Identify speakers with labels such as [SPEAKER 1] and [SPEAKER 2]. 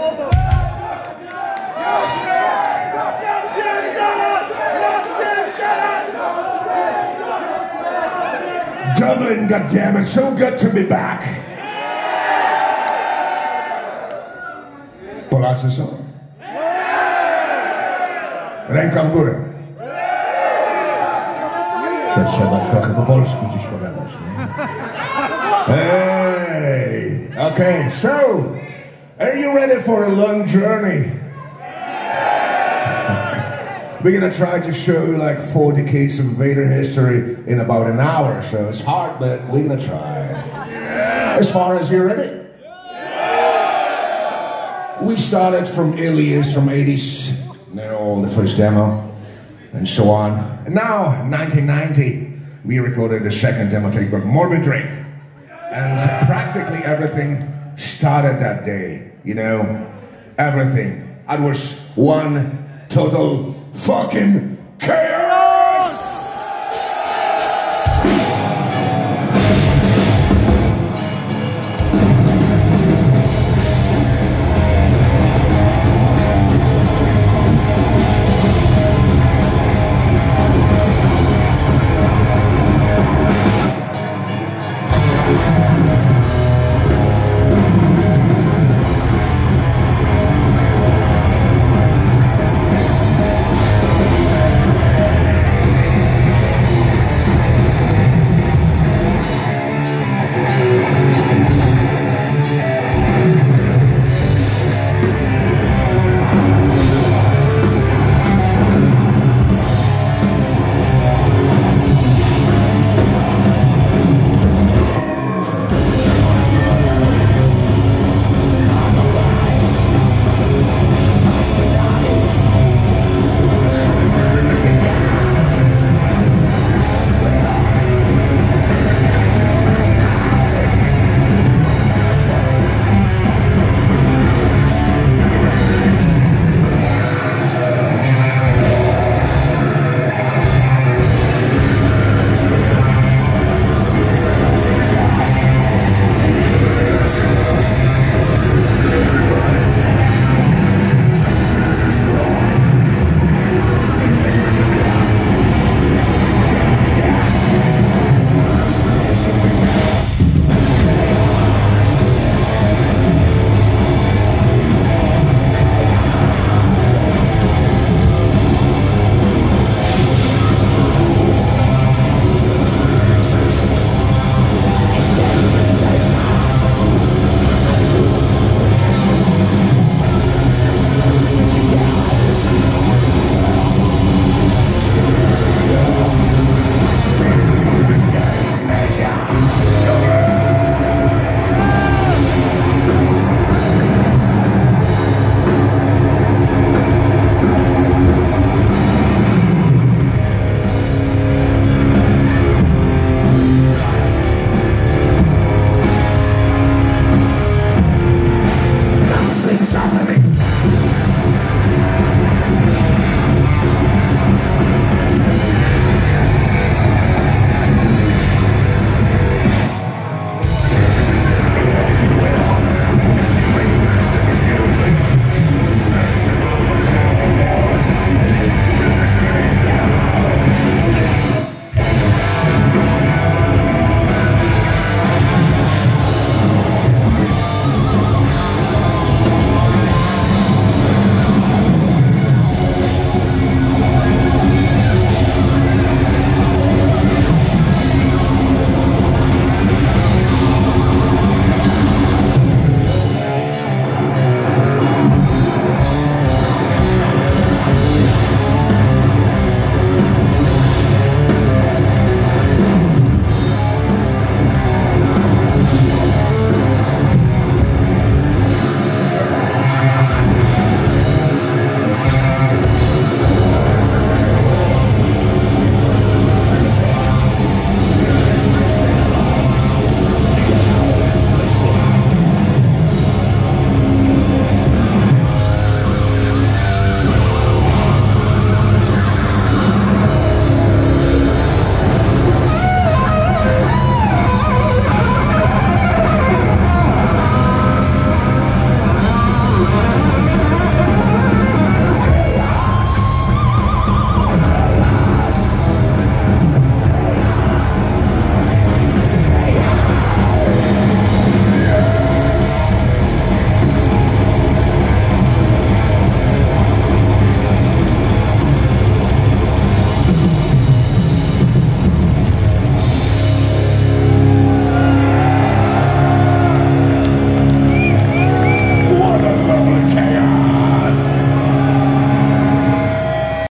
[SPEAKER 1] Dublin, goddammit, so good to be back. Polacy są? Ręka w górę. To trzeba trochę po polsku dziś pogadać. Hey, okay, so, are you ready for a long journey? We're gonna try to show you like 4 decades of Vader history in about an hour, so it's hard, but we're gonna try. As far as you're ready? We started from early years, from 80s, the first demo, and so on. And now, 1990, we recorded the second demo tape called Morbid Drake. And practically everything started that day, you know, everything. It was one total fucking chaos!